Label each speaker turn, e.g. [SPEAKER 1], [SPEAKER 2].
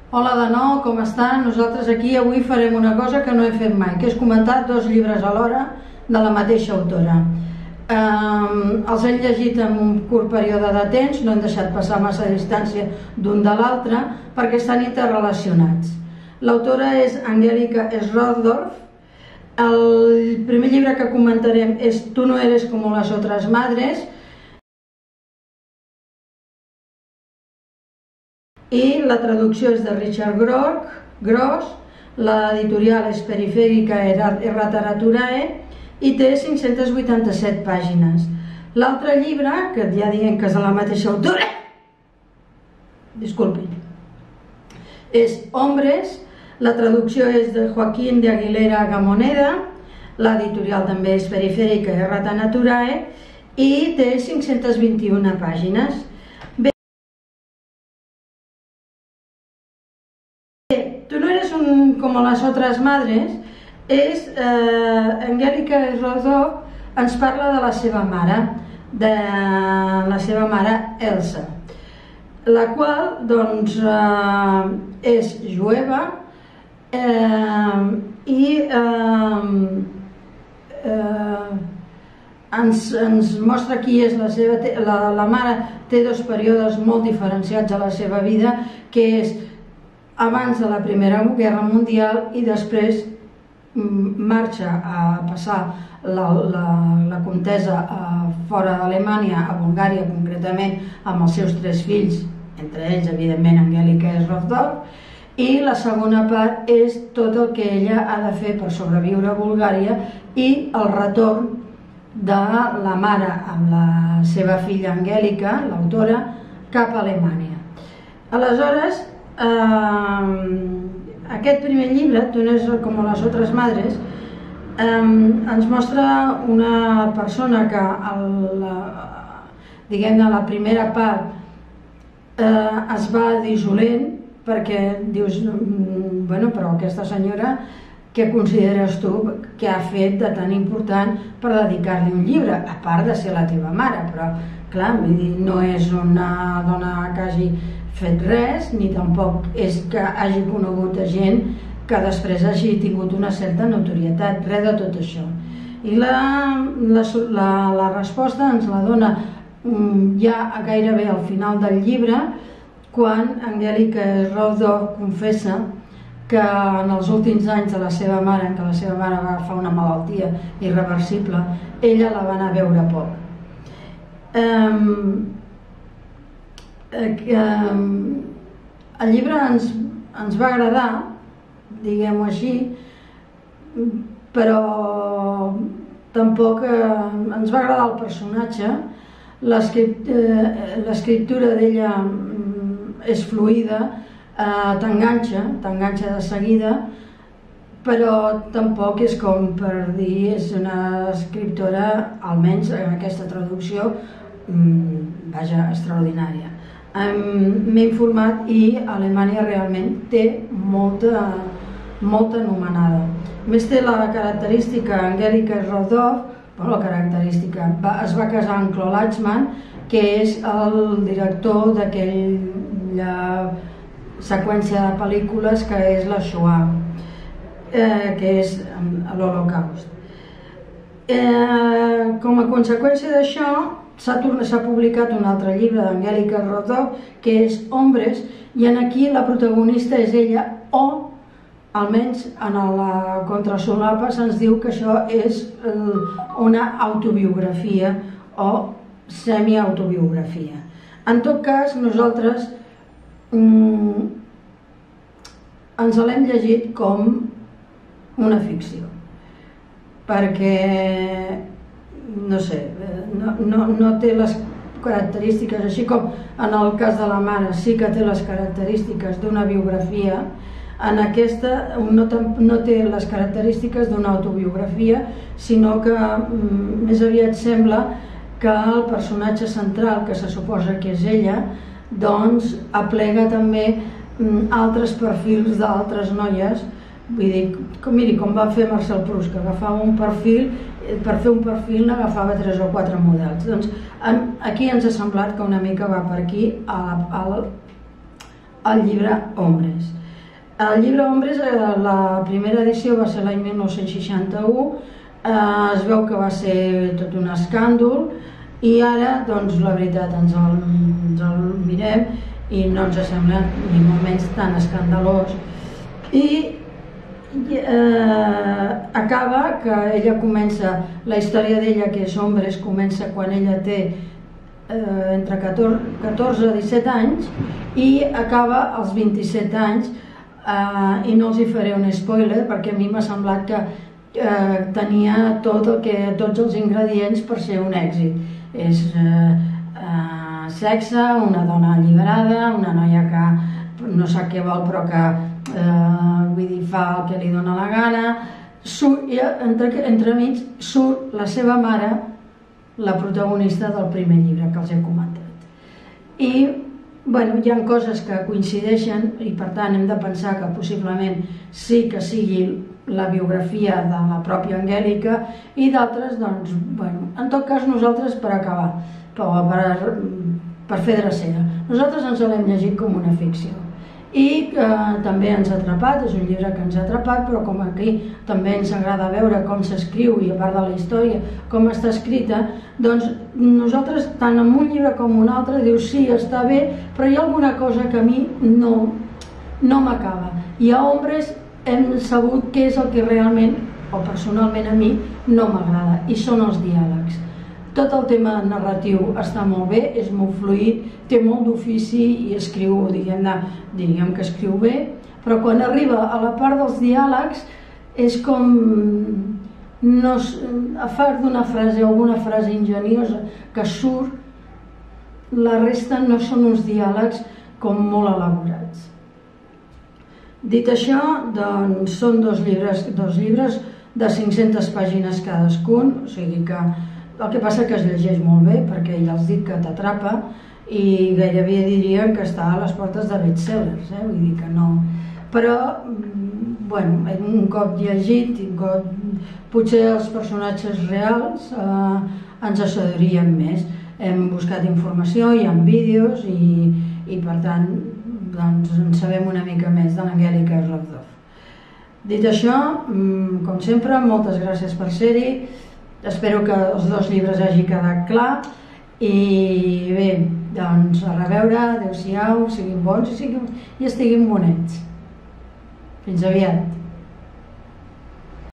[SPEAKER 1] Hola de nou, com estan? Nosaltres aquí avui farem una cosa que no he fet mai, que és comentar dos llibres alhora de la mateixa autora. Els hem llegit en un curt període de temps, no hem deixat passar massa distància d'un de l'altre perquè estan interrelacionats. L'autora és Angelika Schroeder. El primer llibre que comentarem és Tu no eres como las otras madres, i la traducció és de Richard Gross, l'editorial és Perifèrica Errataraturae i té 587 pàgines. L'altre llibre, que ja diem que és de la mateixa autora, disculpin, és Hombres, la traducció és de Joaquín de Aguilera Gamoneda, l'editorial també és Perifèrica Errataraturae i té 521 pàgines. Tu no eres como las otras madres, Angelika Schroeder ens parla de la seva mare, Elsa, la qual doncs és jueva i ens mostra qui és la mare. Té dos períodes molt diferenciats a la seva vida, que és abans de la Primera Guerra Mundial i després marxa a passar la contesa fora d'Alemanya, a Bulgària concretament, amb els seus 3 fills, entre ells evidentment Angelika Schroeder, i la segona part és tot el que ella ha de fer per sobreviure a Bulgària i el retorn de la mare amb la seva filla Angelika, l'autora, cap a Alemanya. Aleshores, aquest primer llibre, Tu no eres como las otras madres, ens mostra una persona que diguem-ne la primera part es va dissolent perquè dius, bueno, però aquesta senyora què consideres tu que ha fet de tan important per dedicar-li un llibre, a part de ser la teva mare? Però clar, no és una dona que hagi fet res, ni tampoc és que hagi conegut a gent que després hagi tingut una certa notorietat, res de tot això. I la resposta ens la dona ja gairebé al final del llibre, quan Angelika Schroeder confessa que en els últims anys de la seva mare, en què la seva mare va agafar una malaltia irreversible, ella la va anar a veure poc. El llibre ens va agradar, diguem-ho així, però tampoc ens va agradar el personatge. L'escriptura d'ella és fluida, t'enganxa de seguida, però tampoc és com per dir és una escriptora, almenys en aquesta traducció, vaja, extraordinària. M'he informat i Alemanya realment té molta anomenada. A més té la característica Angelika Schroeder, la característica, es va casar amb Claude Lanzmann, que és el director d'aquella seqüència de pel·lícules que és la Shoah, que és l'Holocaust. Com a conseqüència d'això, s'ha publicat un altre llibre d'Angelika Schroeder, que és Hombres, i aquí la protagonista és ella, o almenys en la contrasolapa se'ns diu que això és una autobiografia o semiautobiografia. En tot cas, nosaltres ens l'hem llegit com una ficció, perquè no sé, no té les característiques, així com en el cas de la mare sí que té les característiques d'una biografia, en aquesta no té les característiques d'una autobiografia, sinó que més aviat sembla que el personatge central, que se suposa que és ella, doncs aplega també altres perfils d'altres noies. Vull dir, miri, com va fer Marcel Proust, que agafava un perfil, per fer un perfil n'agafava 3 o 4 models. Doncs aquí ens ha semblat que una mica va per aquí el llibre Hombres. El llibre Hombres, la primera edició va ser l'any 1961, es veu que va ser tot un escàndol i ara, doncs, la veritat, ens el mirem i no ens sembla ni molt menys tan escandalós. I acaba que ella comença, la història d'ella, que és Hombres, comença quan ella té entre 14 i 17 anys i acaba als 27 anys, i no els hi faré un spoiler perquè a mi m'ha semblat que tenia tots els ingredients per ser un èxit. És sexe, una dona alliberada, una noia que no sap què vol però que vull dir, fa el que li dona la gana. Entremig surt la seva mare, la protagonista del primer llibre que els he comentat. I bueno, hi ha coses que coincideixen i per tant hem de pensar que possiblement sí que sigui la biografia de la pròpia Angèlica i d'altres, doncs, bueno, en tot cas nosaltres, per acabar, per fer drecera, nosaltres ens l'hem llegit com una ficció i també ens ha atrapat, és un llibre que ens ha atrapat, però com aquí també ens agrada veure com s'escriu i a part de la història, com està escrita, doncs nosaltres, tant en un llibre com un altre, dius sí, està bé, però hi ha alguna cosa que a mi no m'acaba. I a Hombres hem sabut què és el que realment, o personalment a mi, no m'agrada, i són els diàlegs. Tot el tema narratiu està molt bé, és molt fluid, té molt d'ofici i escriu, diguem que escriu bé, però quan arriba a la part dels diàlegs és com, a part d'una frase o alguna frase ingeniosa que surt, la resta no són uns diàlegs com molt elaborats. Dit això, doncs són dos llibres de 500 pàgines cadascun, o sigui que el que passa que es llegeix molt bé, perquè ja els dic que t'atrapa i gairebé diríem que està a les portes de bestsellers, vull dir que no. Però, bueno, un cop llegit, potser els personatges reals ens assadurien més. Hem buscat informació, hi ha vídeos i per tant, doncs, en sabem una mica més de l'Angèlica Rovdov. Dit això, com sempre, moltes gràcies per ser-hi. Espero que els dos llibres hagi quedat clar i bé, doncs a reveure, adeu-siau, siguin bons i estiguin bonets. Fins aviat.